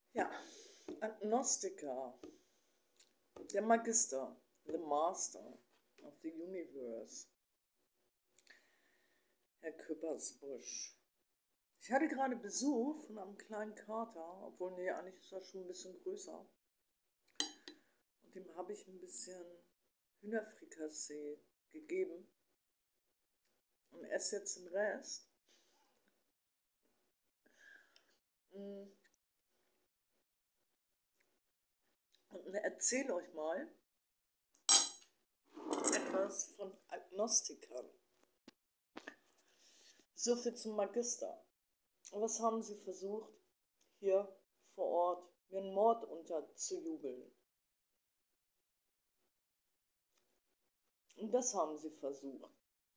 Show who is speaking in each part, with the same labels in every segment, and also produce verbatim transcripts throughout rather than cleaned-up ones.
Speaker 1: Ja, Agnostiker, der Magister, the Master of the Universe, Herr Küppersbusch. Ich hatte gerade Besuch von einem kleinen Kater, obwohl, nee, eigentlich ist er schon ein bisschen größer. Und dem habe ich ein bisschen Hühnerfrikassee gegeben und esse jetzt den Rest. Und erzähle euch mal etwas von Agnostikern. So viel zum Magister. Was haben sie versucht, hier vor Ort mir einen Mord unterzujubeln? Und das haben sie versucht.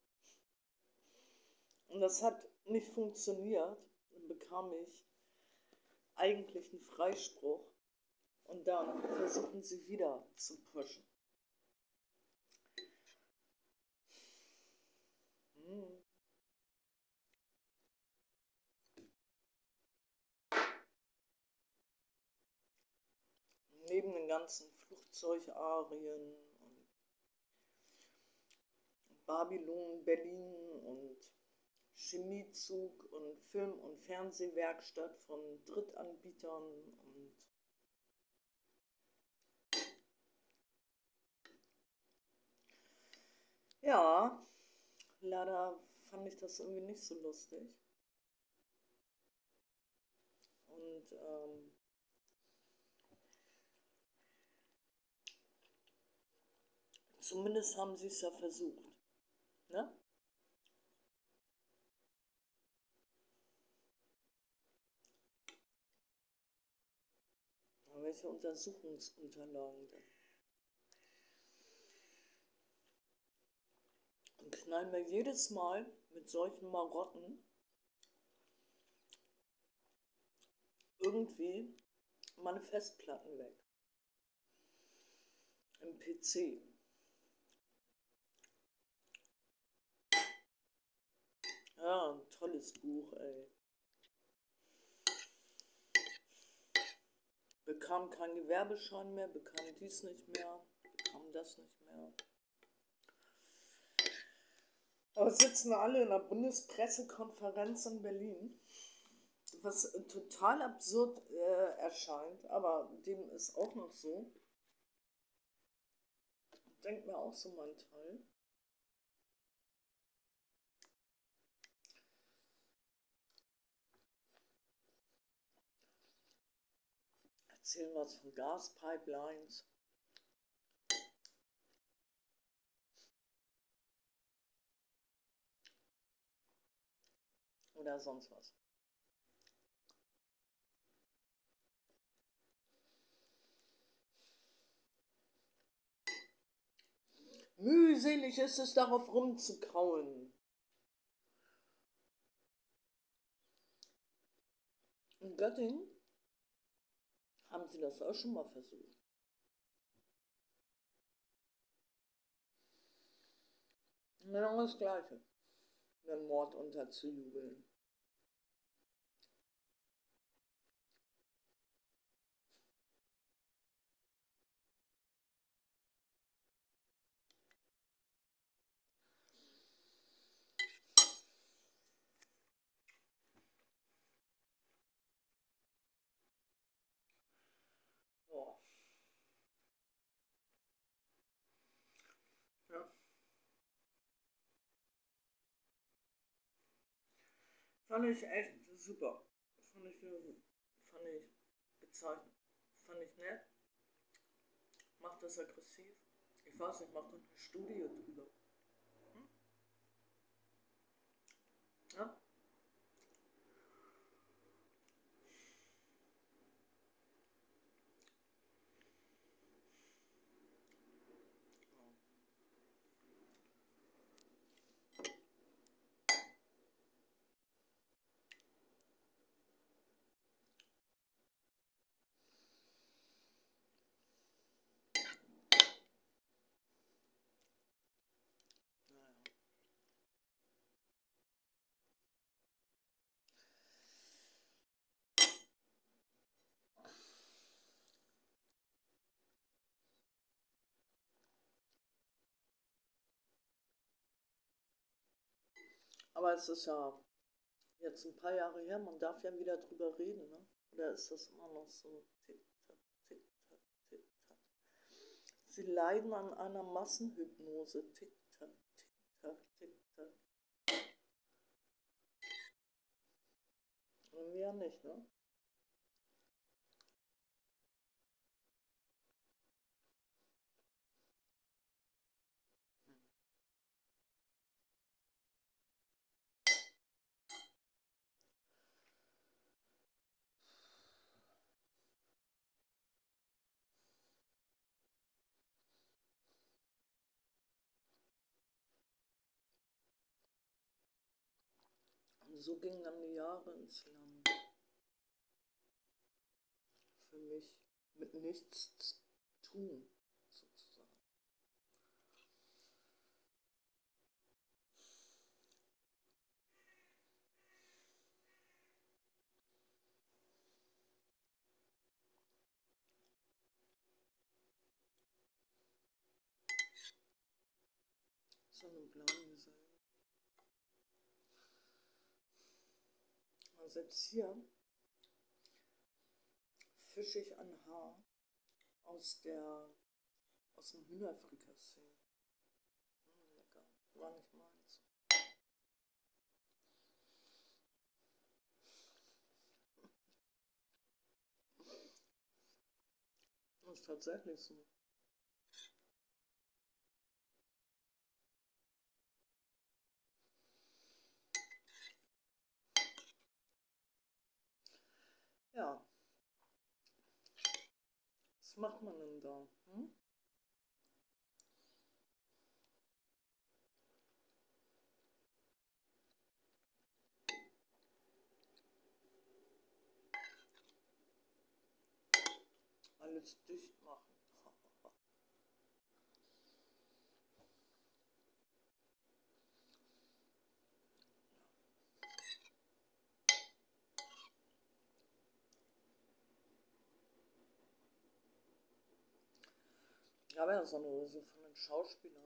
Speaker 1: Und das hat nicht funktioniert. Dann bekam ich eigentlich einen Freispruch. Und dann versuchen sie wieder zu pushen. Hm. Neben den ganzen Flugzeugarien und Babylon, Berlin und Chemiezug und Film- und Fernsehwerkstatt von Drittanbietern und ja, leider fand ich das irgendwie nicht so lustig. Und ähm, zumindest haben sie es ja versucht. Ne? Welche Untersuchungsunterlagen denn? Und knallen wir jedes Mal mit solchen Marotten irgendwie meine Festplatten weg. Im P C. Ja, ein tolles Buch, ey. Bekam keinen Gewerbeschein mehr, bekam dies nicht mehr, bekam das nicht mehr. Aber sitzen alle in der Bundespressekonferenz in Berlin, was total absurd äh, erscheint, aber dem ist auch noch so. Denkt mir auch so mein Teil. Erzählen was von Gaspipelines. Oder sonst was. Mühselig ist es, darauf rumzukauen. In Göttingen haben sie das auch schon mal versucht. Genau das Gleiche. Den Mord unterzujubeln. Boah. Ja. Fand ich echt super. Fand ich, fand ich bezeichnend. Fand ich nett. Macht das aggressiv? Ich weiß nicht, macht doch eine Studie drüber. Hm? Ja? Naja. Aber es ist ja jetzt ein paar Jahre her, man darf ja wieder drüber reden, ne? Oder ist das immer noch so? Tick-Tack, Tick-Tack, Tick-Tack. Sie leiden an einer Massenhypnose. Tick-Tack, Tick-Tack, Tick-Tack. Und wir nicht, ne? Und so gingen dann die Jahre ins Land. Für mich mit nichts zu tun, sozusagen. So eine blaue Seite. Also jetzt hier fische ich ein Haar aus der aus dem Hühnerfrikassee. Hm, lecker. War nicht meins. Das ist tatsächlich so. Ja, was macht man denn da? Hm? Alles dicht machen. Ja, aber so eine so von den Schauspielern.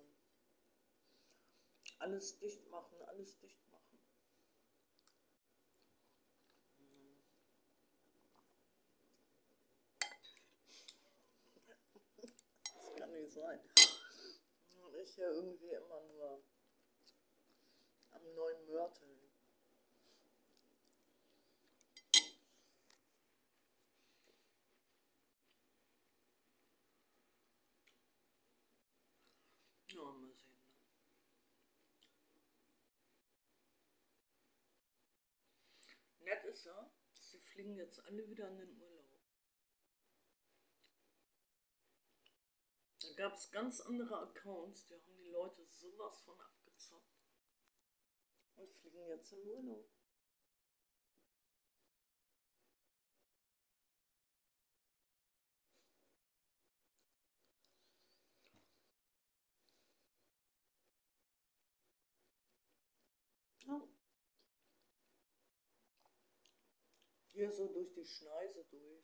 Speaker 1: Alles dicht machen, alles dicht machen. Das kann nicht sein. Und ich ja irgendwie immer nur am neuen Mörteln. Ja, mal sehen. Nett ist ja, sie fliegen jetzt alle wieder in den Urlaub. Da gab es ganz andere Accounts, die haben die Leute sowas von abgezockt und fliegen jetzt in Urlaub. Ja. Hier so durch die Schneise durch.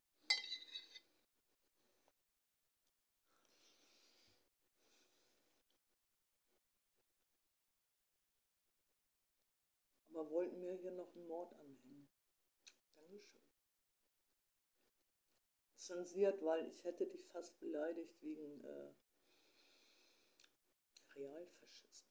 Speaker 1: Aber wollten mir hier noch einen Mord anhängen. Dankeschön. Zensiert, weil ich hätte dich fast beleidigt wegen äh, Realfaschismus.